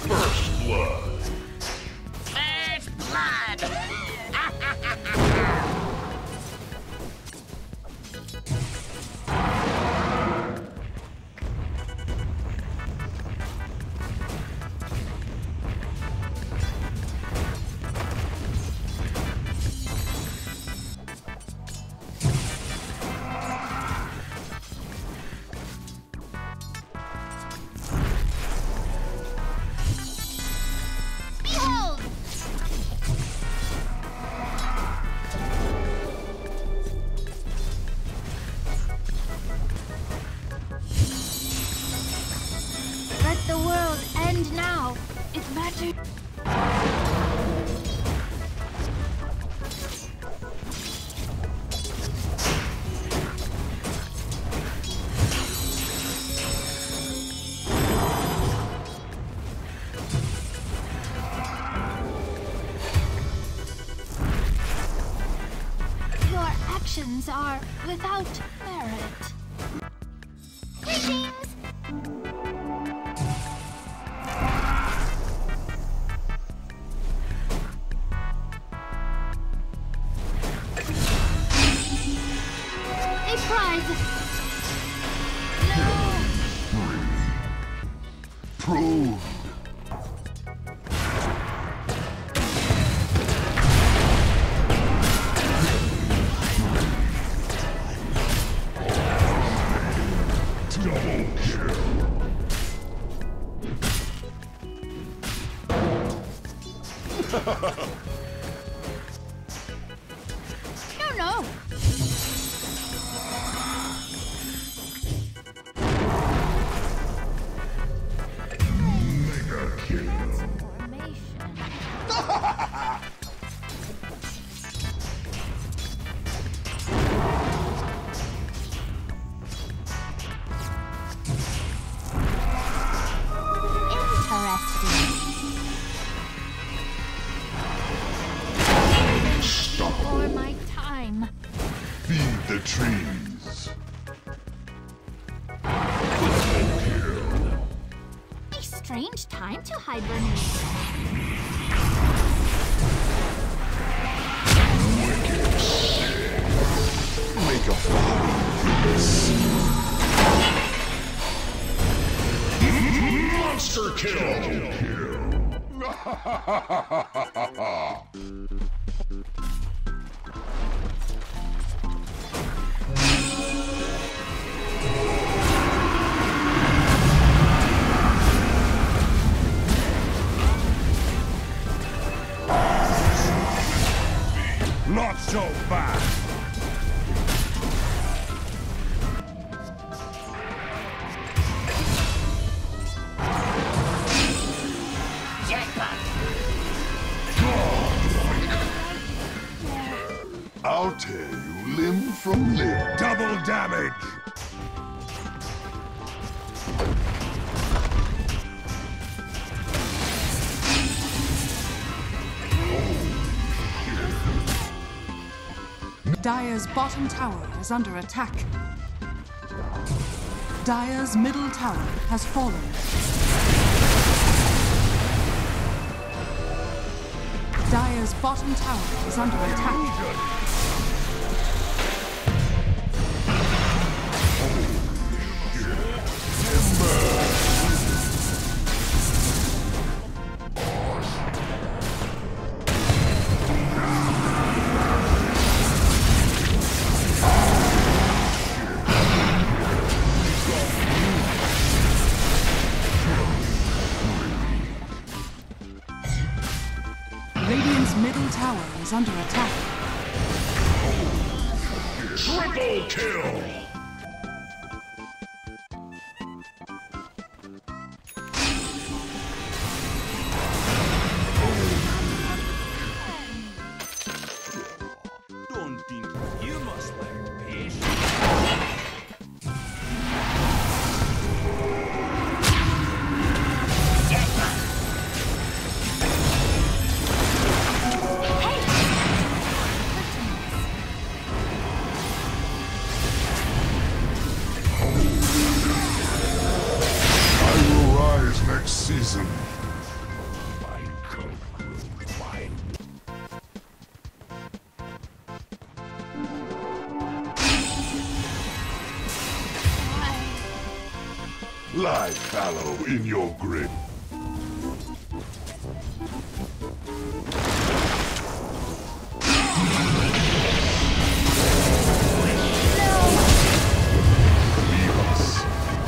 First blood. First blood! The world end now. It matters. Your actions are without merit. Greetings! Prove. Double kill. No. For my time. Feed the trees. A strange time to hibernate. Wicked sick. Make a fire. Monster kill. Not so fast! Jackpot! I'll tear you limb from limb. Double damage! Dire's bottom tower is under attack. Dire's middle tower has fallen. Dire's bottom tower is under attack. Radiant's middle tower is under attack. Triple kill! Don't think you must learn patience. Lie fallow in your grip. Leave us.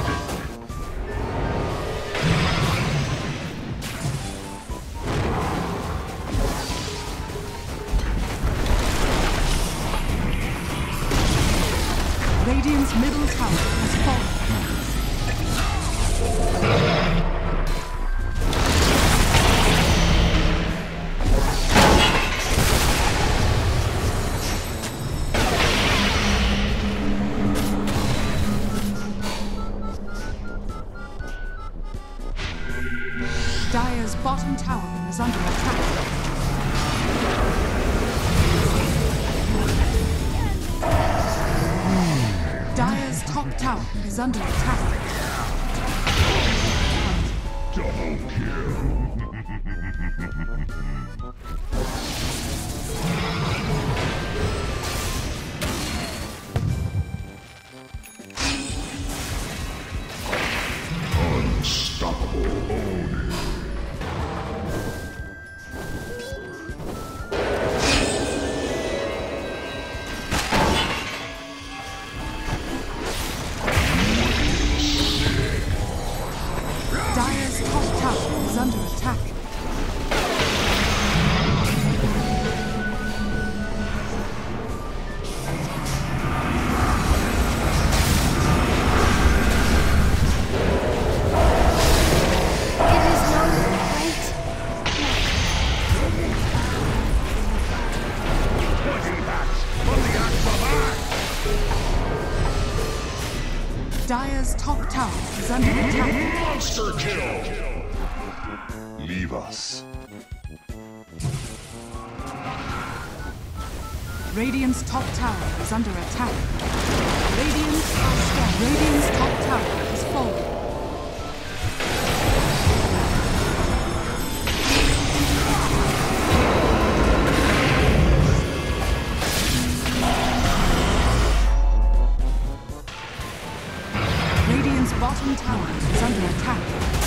Radiant's middle tower has fallen. Dire's bottom tower is under attack. Dire's top tower is under attack. Double kill. Unstoppable Oni. Dire's top tower is under attack. It is no right. Poison bats! Only act for that! Dire's top tower is under attack. Monster kill. Leave us. Radiant's top tower is under attack. Radiant's top tower has fallen. Radiant's bottom tower is under attack.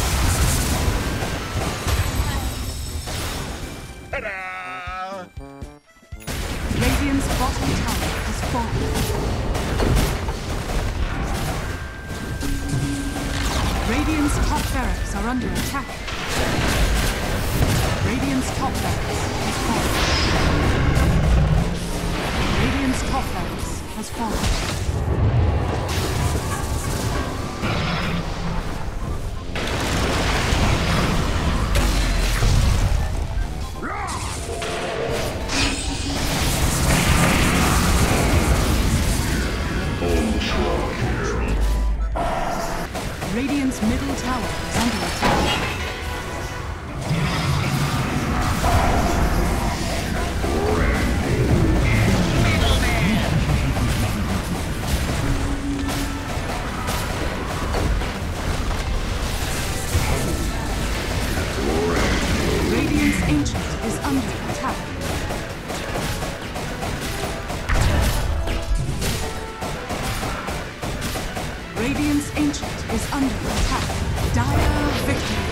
Ta-da! Radiant's bottom tower has fallen. Radiant's top barracks are under attack. Radiant's top barracks has fallen. Radiant's top barracks has fallen. Radiant's middle tower is under attack. Radiant's ancient is under attack. Radiant's ancient is under attack. Dire victory.